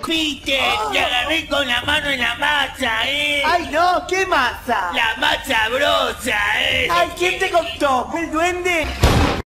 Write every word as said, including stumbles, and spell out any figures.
Viste, te agarré con la mano en la masa, eh. ¡Ay, no! ¿Qué masa? La más sabrosa, eh. ¡Ay, quién te contó! ¿El duende?